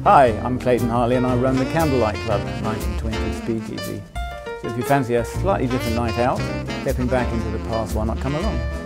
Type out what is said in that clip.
Hi, I'm Clayton Harley and I run the Candlelight Club, 1920 speakeasy. So if you fancy a slightly different night out, stepping back into the past, why not come along?